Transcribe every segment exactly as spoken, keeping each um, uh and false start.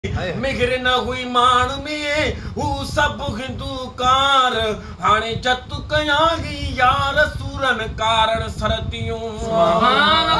मिघर न हुई मान में हू सब हिंदूकार हाणे जत कयांगी यार सूरन कारण सरतियूं सुभान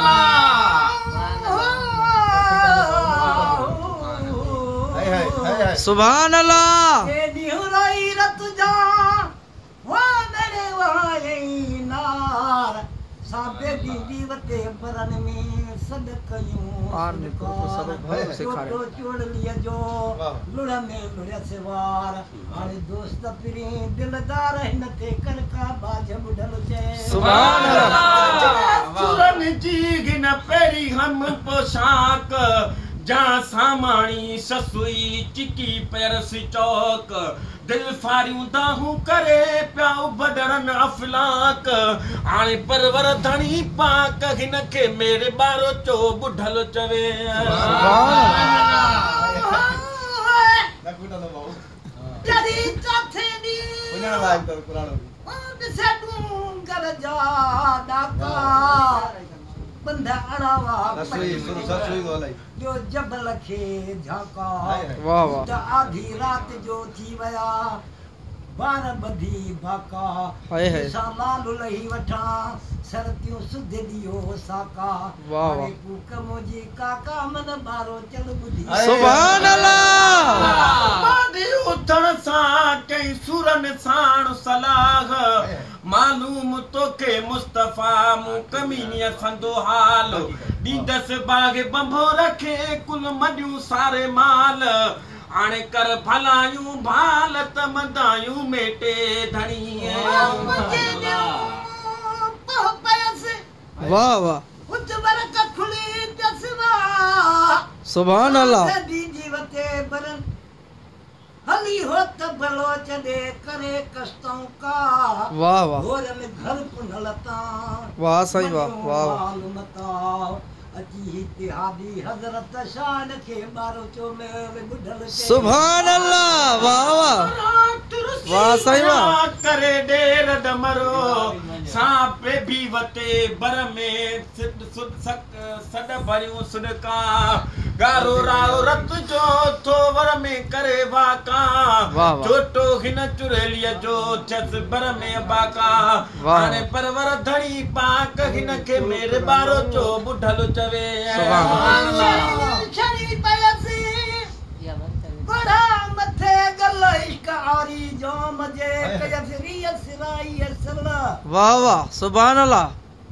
अल्लाह सुभान अल्लाह ये निहुराई रत जा वा मेरे वाले नार साबे दीदी वते बरन में सदकयूं आर ने को सब भव सिखारे तो चोड़ लिया जो लुड़ा में लुड़ा से वार हाणे दोस्त पिरी दिलदार न ते कर का बाज बुढल से सुभान अल्लाह सुरन जी गिन पेरी हम पोशाक जा सामाणी ससुई चिकी पैरसी चौक दिल फारियूं दाहूं करे प्याऊ बदरन अफलाक हाणे परवर धणी पाक हिन के मेरे बारो चो बुढल चवे जदी चथे दी पुण्य लायक तो कुरान दिसे तू कर जा डाका बंदा अड़ावा ससुई ससुई गोलाई जो जबल खे झाका वाह वाह आधी रात जो थी वया बार बधी बाका हाय हाय सालाल लही वठा सरतियों सुध दियो साका वाह वाह कूक मोजी काका मन बारो चल बुधी सुभान अल्लाह बादी उथण सा कई सुरन साण सलाह मालूम तो के मुस्तफा मु कमीनिया संदो हाल दीदस बाग बंभो रखे कुल मडियूं सारे माल आने कर भलायूं भाल तमदायूं मेटे धणी वाह वाह उच्च बरकत खुली दसवा सुभान अल्लाह जीवते बरन हली होत बलोच दे करे कष्टों का वाह वाह घोर में घर पुनलता वाह सही वाह वाह अची इत्तिहादी हजरत शान के बारो चो में बुढल सुभान अल्लाह वाह वाह वाह सही वाह करे देर दमरो सांपे भी वते बर में सिद सुद सक सद भरियूं सुडका गारो राव रत जो तो वर में करे वाका छोटो हिन चुरेलिया जो चस बर में बाका हाणे परवर धड़ी पाक हिन के मेरे बारो चो बुढल चवे सुभान अल्लाह शरी पयसी बड़ा मथे गल इश्क आरी जो मजे कयसरी असराई असला वाह वाह सुभान अल्लाह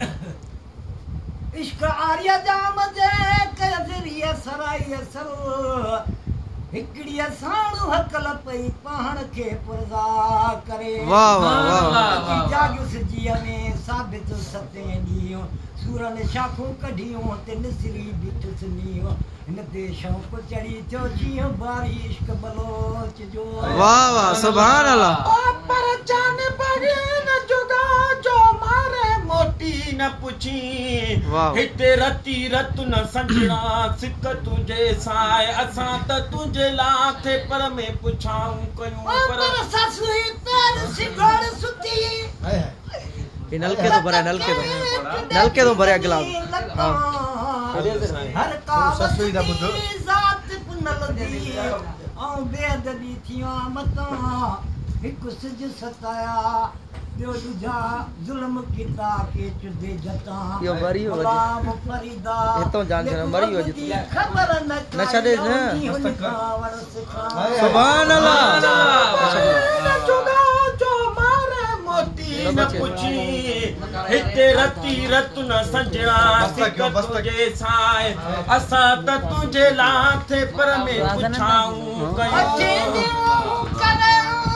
इश्क आर्या जा मजे कयसरी असराई असल हिकड़ी साणु हकल पई पहाड़ के पुरजा करे वाह वाह वाह जागुस जिया में साबित सते दियो सूरन शाखों कढियों ते निसरी बिठस नियो इन देशों को चढ़ी जो जियो बारी इश्क बलोच जो वाह वाह सुभान अल्लाह ओ पर जान बगे न जुदा जो मारे मोटी न पुछी हिते रती रत न संजना सिक तुझे साए असा त तुझे लाथे पर में पुछाऊं कयूं पर ससुई तर सिगड़ सुती ये नलके तो भरा नलके तो नलके तो भरा गिलास हां हर का ससुई दा बुध जात पुनल दी औ बेद दी थिया मता हिक सिज सताया जो दुजा जुल्म किता के चुदे जता यो मरी हो गुलाम फरीदा ये तो जान जान मरी हो जित खबर न न छड़े न सुभान अल्लाह जुदा जो मारे मोटी न पुछी हिते रती रत न संजना सिक तुझे साए असा त तुझे लाथे पर में पुछाऊं कयूं करे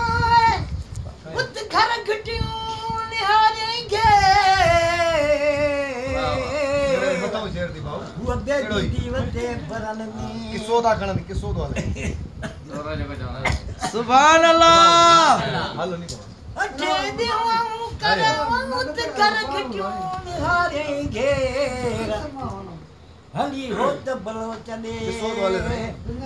उत घर घटियों निहारेंगे बताओ शेर दी बाबू वो बेटी दीवते बरन में किसो दा कण किसो दो सुभान अल्लाह हेलो नहीं अटे देवाऊं करे उत घर घटियों निहारेंगे हली होत बलो चले किसो वाले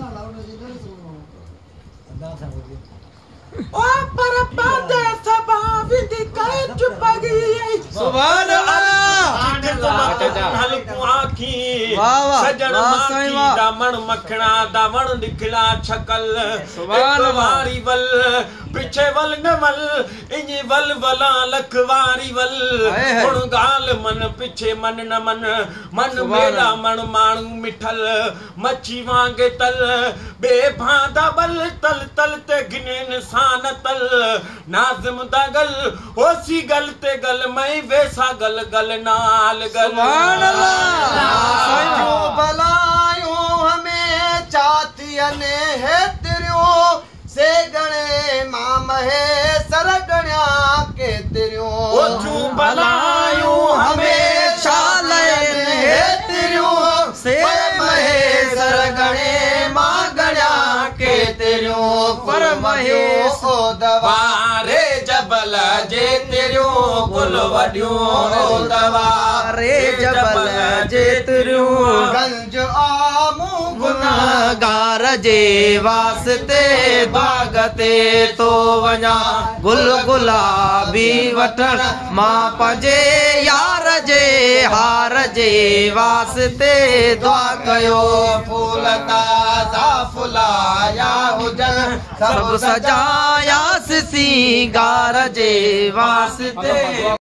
ओ पर पादे सबा विधि करे चुप गई सुभान अल्लाह हल को आखी वाह, वाह, सजन वाह, माखी साईं, वाह। दामण मखणा दामण निखला छकल सुभान एक अल्लाह। वारी वल पिछे वल न वल इंजी वल वला लख वारी वल हाय, हाय। हुण गाल मन पिछे मन न मन मन सुभान मेरा अल्लाह। मन माण्हू मिठल मच्छी वांगे तल बेभांदा बल तल तल ते गिने निशान तल नाज़िम दा गल होसी गल ते गल मैं वैसा गल गल नाल गल सुभान अल्लाह। जो भलायूं हमें चातियन है तेरियों से गणे माम है सर गण्या के तेरियों ओ जू भलायूं हमें चालयन है तेरियों से महे सर गणे मां गण्या के तेरियों पर महेश ओ दवा वारे जबल जे तेरियों गुल वडियूं ओ दवा रे जबल जे तेरियों गंज आमू गुनाहगार जे वास्ते भागते तो वञा गुल गुलाबी वठण मां पंहिंजे यार जे हार जे वास्ते दुआ कयो फूल ताज़ा फुलाया हुजन सभु सजायासीं सिंगार जे वास्ते।